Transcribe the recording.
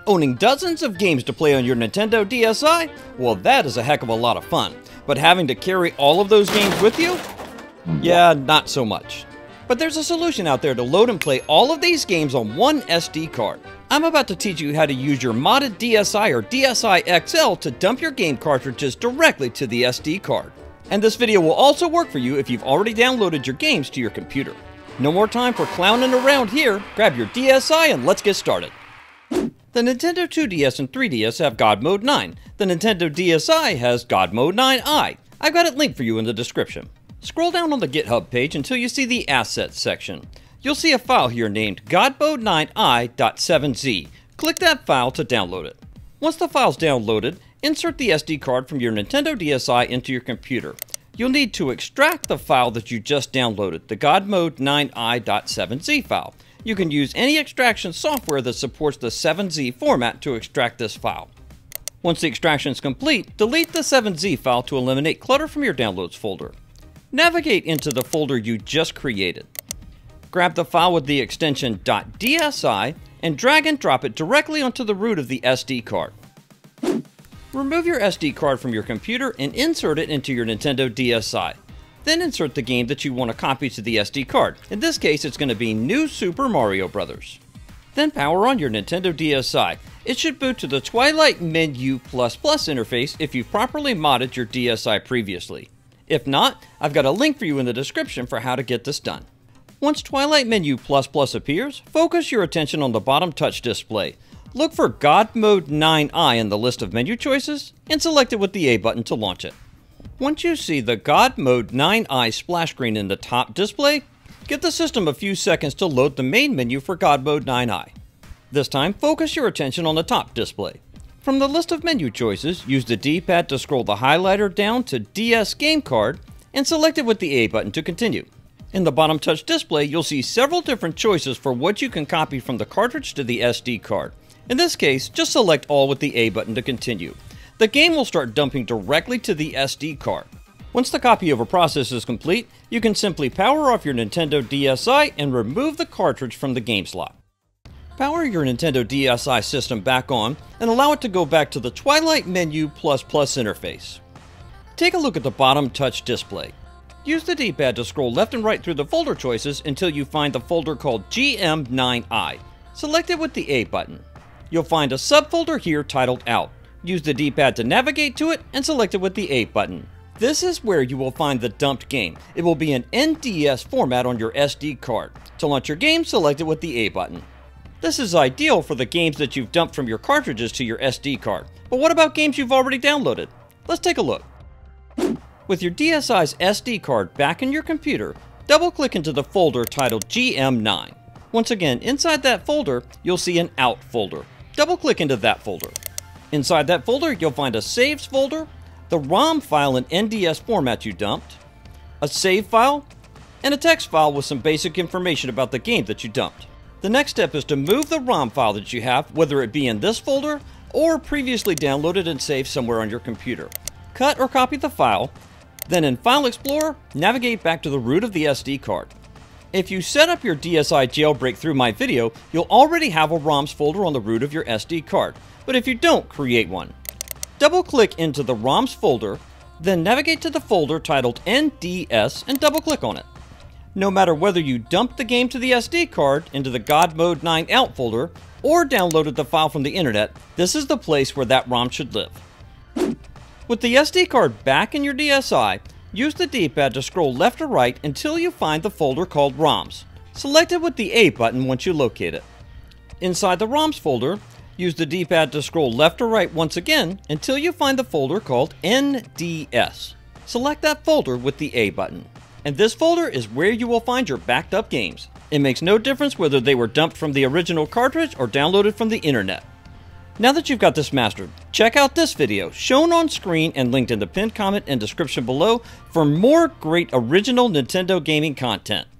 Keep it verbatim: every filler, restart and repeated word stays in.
Owning dozens of games to play on your Nintendo DSi? Well, that is a heck of a lot of fun. But having to carry all of those games with you? Yeah, not so much. But there's a solution out there to load and play all of these games on one S D card. I'm about to teach you how to use your modded DSi or DSi X L to dump your game cartridges directly to the S D card. And this video will also work for you if you've already downloaded your games to your computer. No more time for clowning around here. Grab your DSi and let's get started. The Nintendo two D S and three D S have God Mode nine. The Nintendo DSi has God Mode nine i. I've got it linked for you in the description. Scroll down on the GitHub page until you see the Assets section. You'll see a file here named God Mode nine i dot seven z. Click that file to download it. Once the file's downloaded, insert the S D card from your Nintendo DSi into your computer. You'll need to extract the file that you just downloaded, the God Mode nine i dot seven z file. You can use any extraction software that supports the seven z format to extract this file. Once the extraction is complete, delete the seven z file to eliminate clutter from your downloads folder. Navigate into the folder you just created. Grab the file with the extension .dsi and drag and drop it directly onto the root of the S D card. Remove your S D card from your computer and insert it into your Nintendo DSi. Then insert the game that you want to copy to the S D card. In this case, it's going to be New Super Mario Bros. Then power on your Nintendo DSi. It should boot to the Twilight Menu plus plus interface if you've properly modded your DSi previously. If not, I've got a link for you in the description for how to get this done. Once Twilight Menu plus plus appears, focus your attention on the bottom touch display. Look for God Mode nine i in the list of menu choices and select it with the A button to launch it. Once you see the God Mode nine i splash screen in the top display, give the system a few seconds to load the main menu for God Mode nine i. This time, focus your attention on the top display. From the list of menu choices, use the D-pad to scroll the highlighter down to D S Game Card and select it with the A button to continue. In the bottom touch display, you'll see several different choices for what you can copy from the cartridge to the S D card. In this case, just select all with the A button to continue. The game will start dumping directly to the S D card. Once the copy over process is complete, you can simply power off your Nintendo DSi and remove the cartridge from the game slot. Power your Nintendo DSi system back on and allow it to go back to the Twilight Menu plus plus interface. Take a look at the bottom touch display. Use the D-pad to scroll left and right through the folder choices until you find the folder called G M nine i. Select it with the A button. You'll find a subfolder here titled Out. Use the D-pad to navigate to it and select it with the A button. This is where you will find the dumped game. It will be in N D S format on your S D card. To launch your game, select it with the A button. This is ideal for the games that you've dumped from your cartridges to your S D card. But what about games you've already downloaded? Let's take a look. With your DSi's S D card back in your computer, double-click into the folder titled G M nine. Once again, inside that folder, you'll see an Out folder. Double-click into that folder. Inside that folder, you'll find a Saves folder, the ROM file in N D S format you dumped, a save file, and a text file with some basic information about the game that you dumped. The next step is to move the ROM file that you have, whether it be in this folder or previously downloaded and saved somewhere on your computer. Cut or copy the file, then in File Explorer, navigate back to the root of the S D card. If you set up your DSi jailbreak through my video, you'll already have a ROMs folder on the root of your S D card. But if you don't, create one. Double-click into the ROMs folder, then navigate to the folder titled N D S and double-click on it. No matter whether you dumped the game to the S D card into the God Mode nine Out folder or downloaded the file from the internet, this is the place where that ROM should live. With the S D card back in your DSi, use the D-pad to scroll left or right until you find the folder called ROMs. Select it with the A button once you locate it. Inside the ROMs folder, use the D-pad to scroll left or right once again until you find the folder called N D S. Select that folder with the A button. And this folder is where you will find your backed up games. It makes no difference whether they were dumped from the original cartridge or downloaded from the internet. Now that you've got this mastered, check out this video shown on screen and linked in the pinned comment and description below for more great original Nintendo gaming content.